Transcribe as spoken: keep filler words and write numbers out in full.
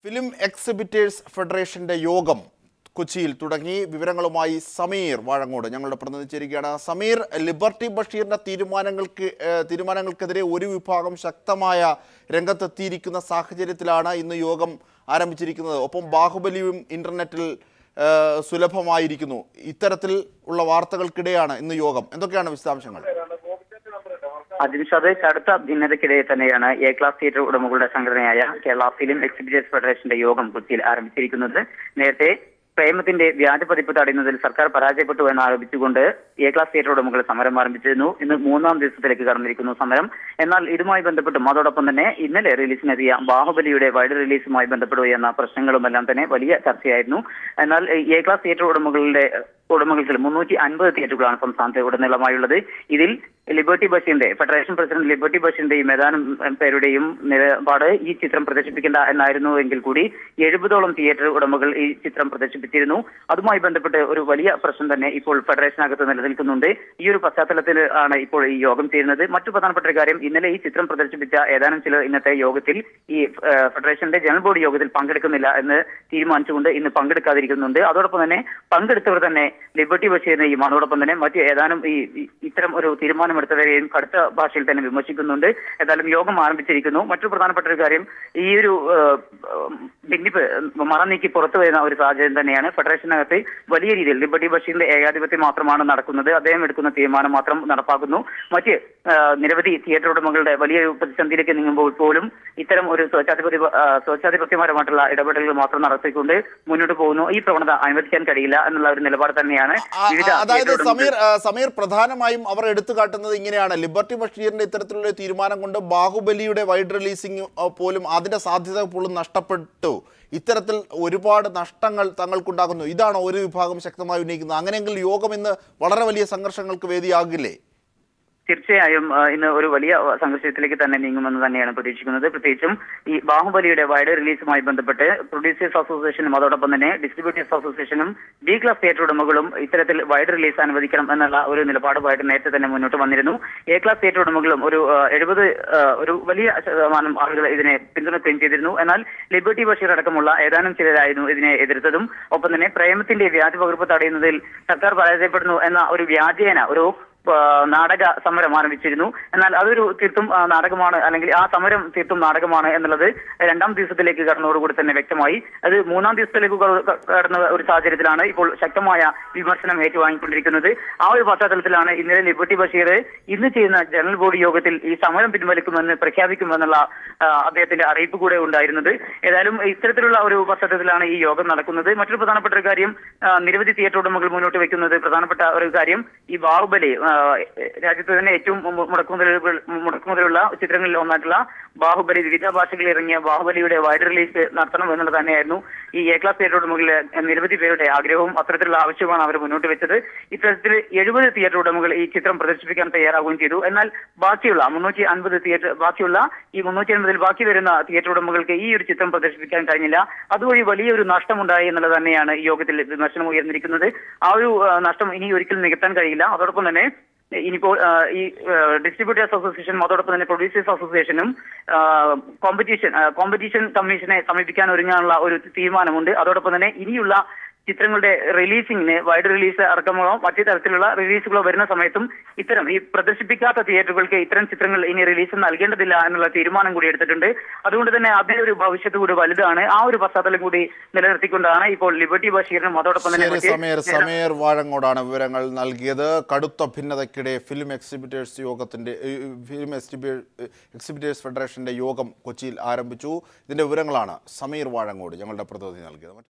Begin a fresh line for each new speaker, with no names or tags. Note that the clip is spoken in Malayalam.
Film Exhibitors Federation Yogam Kuchil Tudagi, Viverangalomai, Samir, Varangoda, Yangal Pranachirigana, Samir, Liberty Bashir, Tirumanangal Tirumanangal Kadre, Uri Pagam, Shaktamaya, Rengata Tirikuna, Sakajeritilana in the Yogam, Aramichirikuna, Opom Bahubali, Internetal Sulapama Irikunu, Iteratil Ulavartakal Kideana in the Yogam, and the kind of establishment.
Adinshade Karta, dinner the Kidetanayana, A class theatre Udamugula Sangraya, Kerala Film Exhibitors Federation, the Yogam Kutil, Aramchirikunade, Nete. Premathinte വ്യാജപതിപ്പുതടയുന്നതിൽ സർക്കാർ പരാജയപ്പെട്ടു എന്ന് ആരോപിച്ചുകൊണ്ട് എ ക്ലാസ് തിയേറ്റർ ഉടമകൾ സമരം ആരംഭിച്ചിരുന്നു. ഇന്ന് മൂന്നാം ദിവസത്തിലേക്ക് കടന്നിരിക്കുന്നു സമരം. എന്നാൽ ഇതുമായി ബന്ധപ്പെട്ടും അതോടൊപ്പം തന്നെ ഇന്നലെ റിലീസിനെത്തിയ ബാഹുബലിയുടെ വൈഡ് റിലീസുമായി ബന്ധപ്പെടുകയെന്ന പ്രശ്നങ്ങളുമെല്ലാം തന്നെ വലിയ ചർച്ചയായിരുന്നു. എന്നാൽ എ ക്ലാസ് തിയേറ്റർ ഉടമകളുടെ ഉടമകൾക്ക് മുന്നൂറ്റി അൻപത് തിയേറ്ററുകളാണ് സംസ്ഥാനത്തെ ഉടനീളമായുള്ളത്. ഇതിൽ ലിബർട്ടി ബഷീറിന്റെ ഫെഡറേഷൻ പ്രസിഡന്റ് ലിബർട്ടി ബഷീറിന്റെയും ഏതാനും പേരുടെയും നിലപാട് ഈ ചിത്രം പ്രദർശിപ്പിക്കേണ്ട എന്നായിരുന്നു എങ്കിൽ കൂടി എഴുപതോളം തിയേറ്റർ ഉടമകൾ ഈ ചിത്രം പ്രദർശിപ്പിച്ചിരുന്നു. അതുമായി ബന്ധപ്പെട്ട് ഒരു വലിയ പ്രശ്നം തന്നെ ഇപ്പോൾ ഫെഡറേഷനകത്ത് നിലനിൽക്കുന്നുണ്ട്. ഈ ഒരു പശ്ചാത്തലത്തിൽ ആണ് ഇപ്പോൾ ഈ യോഗം ചേരുന്നത്. മറ്റു പ്രധാനപ്പെട്ട ഒരു കാര്യം, ഇന്നലെ ഈ ചിത്രം പ്രദർശിപ്പിച്ച ഏതാനും ചിലർ ഇന്നത്തെ യോഗത്തിൽ ഈ ഫെഡറേഷന്റെ ജനറൽ ബോഡി യോഗത്തിൽ പങ്കെടുക്കുന്നില്ല എന്ന് തീരുമാനിച്ചുകൊണ്ട് ഇന്ന് പങ്കെടുക്കാതിരിക്കുന്നുണ്ട്. അതോടൊപ്പം തന്നെ പങ്കെടുത്തവർ തന്നെ ലിബർട്ടി ബഷീറിനെയും അതോടൊപ്പം തന്നെ മറ്റ് ഏതാനും ഈ ഇത്തരം ഒരു തീരുമാനമെടുത്തവരെയും കടുത്ത ഭാഷയിൽ തന്നെ വിമർശിക്കുന്നുണ്ട്. ഏതായാലും യോഗം ആരംഭിച്ചിരിക്കുന്നു. മറ്റൊരു പ്രധാനപ്പെട്ട ഒരു കാര്യം, ഈ ഒരു ഭിന്നിപ്പ് മറനീക്കി പുറത്തു വരുന്ന ഒരു സാഹചര്യം തന്നെയാണ്. ഫെഡറേഷനകത്ത് വലിയ രീതിയിൽ ലിബർട്ടി ബഷീറിന്റെ ഏകാധിപത്യം മാത്രമാണ് നടക്കുന്നത്. അദ്ദേഹം എടുക്കുന്ന തീരുമാനം മാത്രം നടപ്പാക്കുന്നു. മറ്റ് നിരവധി തിയേറ്റർ ഉടമകളുടെ വലിയൊരു പ്രതിസന്ധിയിലേക്ക് നീങ്ങുമ്പോൾ പോലും ഇത്തരം ഒരു സ്വച്ഛാധിപത്യ സ്വച്ഛാധിപത്യപരമായിട്ടുള്ള ഇടപെടലുകൾ മാത്രം നടത്തിക്കൊണ്ട് മുന്നോട്ട് പോകുന്നു. ഈ പ്രവണത അനുവദിക്കാൻ കഴിയില്ല എന്നുള്ള ഒരു നിലപാട് തന്നെയാണ്.
അതായത് സമീർ സമീർ പ്രധാനമായും അവർ എടുത്തു കാട്ടുന്നത് ഇങ്ങനെയാണ്. ലിബർട്ടി ബഷീറിന്റെ ഇത്തരത്തിലുള്ള തീരുമാനം കൊണ്ട് ബാഹുബലിയുടെ വൈഡ് റിലീസിംഗ് പോലും അതിന്റെ സാധ്യത പോലും നഷ്ടപ്പെട്ടു. ഇത്തരത്തിൽ ഒരുപാട് നഷ്ടങ്ങൾ തങ്ങൾക്കുണ്ടാകുന്നു. ഇതാണ് ഒരു വിഭാഗം ശക്തമായി ഉന്നയിക്കുന്നത്. അങ്ങനെയെങ്കിൽ യോഗം ഇന്ന് വളരെ വലിയ സംഘർഷങ്ങൾക്ക് വേദിയാകില്ലേ?
തീർച്ചയായും ഇന്ന് ഒരു വലിയ സംഘർഷത്തിലേക്ക് തന്നെ നീങ്ങുമെന്ന് തന്നെയാണ് പ്രതീക്ഷിക്കുന്നത്. പ്രത്യേകിച്ചും ഈ ബാഹുബലിയുടെ വൈഡ് റിലീസുമായി ബന്ധപ്പെട്ട് പ്രൊഡ്യൂസേഴ്സ് അസോസിയേഷനും അതോടൊപ്പം തന്നെ ഡിസ്ട്രിബ്യൂട്ടേഴ്സ് അസോസിയേഷനും ബി ക്ലാസ് തിയേറ്റർ ഉടമകളും ഇത്തരത്തിൽ വൈഡ് റിലീസ് അനുവദിക്കണം എന്നുള്ള ഒരു നിലപാടുമായിട്ട് നേരത്തെ തന്നെ മുന്നോട്ട് വന്നിരുന്നു. എ ക്ലാസ് തിയേറ്റർ ഉടമകളും ഒരു എഴുപത് ഒരു വലിയ ശതമാനം ആളുകൾ ഇതിനെ പിന്തുണയ്ക്കുകയും ചെയ്തിരുന്നു. എന്നാൽ ലിബർട്ടി ബഷീർ അടക്കമുള്ള ഏതാനും ചിലരായിരുന്നു ഇതിനെ എതിർത്തതും. ഒപ്പം തന്നെ പ്രേമത്തിന്റെ വ്യാജ പകർപ്പ് തടയുന്നതിൽ സർക്കാർ പരാജയപ്പെടുന്നു എന്ന ഒരു വ്യാജേന ഒരു നാടക സമരം ആരംഭിച്ചിരുന്നു. എന്നാൽ അതൊരു തീർത്തും നാടകമാണ്, അല്ലെങ്കിൽ ആ സമരം തീർത്തും നാടകമാണ് എന്നുള്ളത് രണ്ടാം ദിവസത്തിലേക്ക് കടന്നതോടുകൂടി തന്നെ വ്യക്തമായി. അത് മൂന്നാം ദിവസത്തിലേക്ക് കടന്ന ഒരു സാഹചര്യത്തിലാണ് ഇപ്പോൾ ശക്തമായ വിമർശനം ഏറ്റുവാങ്ങിക്കൊണ്ടിരിക്കുന്നത്. ആ ഒരു പശ്ചാത്തലത്തിലാണ് ഇന്നലെ ലിബർട്ടി ബഷീർ ഇന്ന് ചെയ്യുന്ന ജനറൽ ബോഡി യോഗത്തിൽ ഈ സമരം പിൻവലിക്കുമെന്ന് പ്രഖ്യാപിക്കുമെന്നുള്ള അദ്ദേഹത്തിന്റെ അറിയിപ്പ് കൂടെ ഉണ്ടായിരുന്നത്. ഏതായാലും ഇത്തരത്തിലുള്ള ഒരു പശ്ചാത്തലത്തിലാണ് ഈ യോഗം നടക്കുന്നത്. മറ്റൊരു പ്രധാനപ്പെട്ട ഒരു കാര്യം, നിരവധി തിയേറ്റർ ഉടമകൾ മുന്നോട്ട് വെക്കുന്നത് പ്രധാനപ്പെട്ട ഒരു കാര്യം, ഈ ബാഹുബലി രാജ്യത്ത് തന്നെ ഏറ്റവും മുടക്കുമുതൽ മുടക്കുമുതലുള്ള ചിത്രങ്ങളിൽ ഒന്നായിട്ടുള്ള ബാഹുബലി വിവിധ ഭാഷകളിൽ ഇറങ്ങിയ ബാഹുബലിയുടെ വൈഡ് റിലീസ് നടത്തണം എന്നുള്ളത് തന്നെയായിരുന്നു ഈ എ ക്ലാസ് തിയേറ്റർ ഉടമകളിലെ നിരവധി പേരുടെ ആഗ്രഹവും അത്തരത്തിലുള്ള ആവശ്യമാണ് അവർ മുന്നോട്ട് വെച്ചത്. ഇത്തരത്തിൽ എഴുപത് തിയേറ്റർ ഉടമകൾ ഈ ചിത്രം പ്രദർശിപ്പിക്കാൻ തയ്യാറാവുകയും ചെയ്തു. എന്നാൽ ബാക്കിയുള്ള മുന്നൂറ്റി അൻപത് തിയേറ്റർ ബാക്കിയുള്ള ഈ മുന്നൂറ്റി അൻപതിൽ ബാക്കി വരുന്ന തിയേറ്റർ ഉടമകൾക്ക് ഈ ഒരു ചിത്രം പ്രദർശിപ്പിക്കാൻ കഴിഞ്ഞില്ല. അതുവഴി വലിയൊരു നഷ്ടമുണ്ടായി എന്നുള്ളത് തന്നെയാണ് ഈ യോഗത്തിൽ വിമർശനം ഉയർന്നിരിക്കുന്നത്. ആ ഒരു നഷ്ടം ഇനി ഒരിക്കലും നികത്താൻ കഴിയില്ല. അതോടൊപ്പം തന്നെ ഇനിയിപ്പോൾ ഈ ഡിസ്ട്രിബ്യൂട്ടേഴ്സ് അസോസിയേഷനും അതോടൊപ്പം തന്നെ പ്രൊഡ്യൂസേഴ്സ് അസോസിയേഷനും കോമ്പറ്റീഷൻ കോമ്പറ്റീഷൻ കമ്മീഷനെ സമീപിക്കാൻ ഒരുങ്ങാനുള്ള ഒരു തീരുമാനമുണ്ട്. അതോടൊപ്പം തന്നെ ഇനിയുള്ള ചിത്രങ്ങളുടെ റിലീസിംഗിന് വൈഡ് റിലീസ് അടക്കമോ മറ്റു തരത്തിലുള്ള റിലീസുകളോ വരുന്ന സമയത്തും ഇത്തരം ഈ പ്രദർശിപ്പിക്കാത്ത തിയേറ്ററുകൾക്ക് ഇത്തരം ചിത്രങ്ങൾ ഇനി റിലീസ് നൽകേണ്ടതില്ല എന്നുള്ള തീരുമാനം കൂടി എടുത്തിട്ടുണ്ട്. അതുകൊണ്ട് തന്നെ അതിന്റെ ഒരു ഭവിഷ്യത്ത് കൂടി വലുതാണ്. ആ ഒരു പശ്ചാത്തലം കൂടി നിലനിർത്തിക്കൊണ്ടാണ് ഇപ്പോൾ ലിബർട്ടി ബഷീറിനും അതോടൊപ്പം തന്നെ
സമീർ വാഴങ്ങോടാണ് വിവരങ്ങൾ നൽകിയത്. കടുത്ത ഭിന്നതയ്ക്കിടെ ഫിലിം എക്സിബിറ്റേഴ്സ് യോഗത്തിന്റെ ഫിലിം എക്സിബിറ്റേഴ്സ് ഫെഡറേഷന്റെ യോഗം കൊച്ചിയിൽ ആരംഭിച്ചു. ഇതിന്റെ വിവരങ്ങളാണ് സമീർ വാഴങ്ങോട് ഞങ്ങളുടെ പ്രതിനിധി നൽകിയത്.